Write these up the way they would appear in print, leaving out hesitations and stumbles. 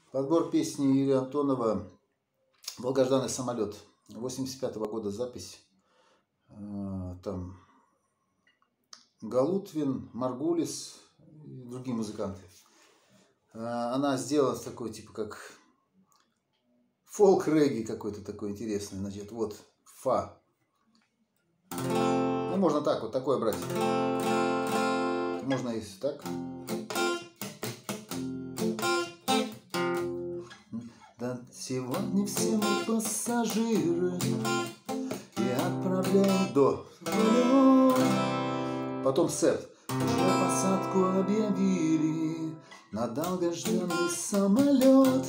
Подбор песни Юрия Антонова «Долгожданный самолет». 85-го года запись. Там Галутвин, Маргулис и другие музыканты. Она сделана такой, типа как фолк-регги какой-то такой интересный. Значит, вот фа. Ну, можно так, вот такое брать. Можно и так. Да, сегодня все мы пассажиры и отправляем до. Потом сет. Уже посадку объявили на долгожданный самолет.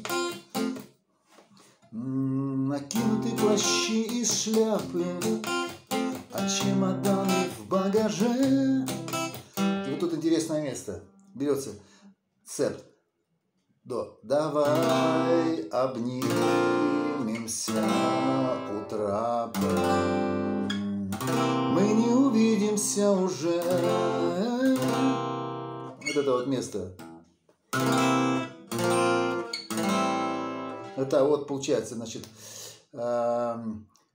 Накинуты плащи и шляпы, а чемоданы в багаже. И вот тут интересное место. Берется сет. До. Давай обнимемся у трапа. Мы не увидимся уже. Вот это вот место. Это вот получается, значит, так,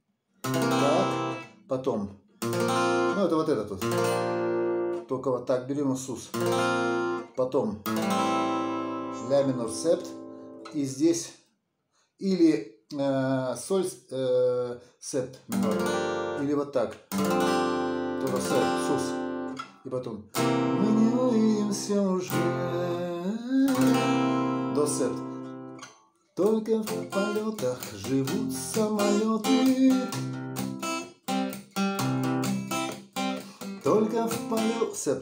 потом, ну это вот этот вот, только вот так берем сус, потом ля минор септ, и здесь или соль септ минор, или вот так, тоже септ, сус, и потом мы не увидимся уже, до септ. Только в полетах живут самолеты. Только в полетах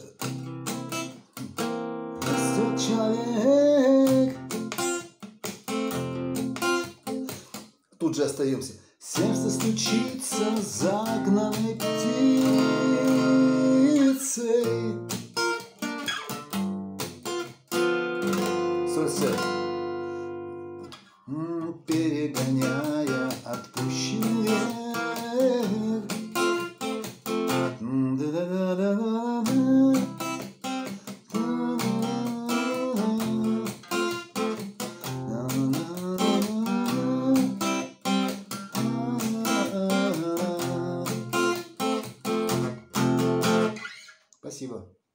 растет человек. Тут же остаемся. Сердце стучится загнанной птицей. Соль-сет. Перегоняя отпущенный век. Спасибо.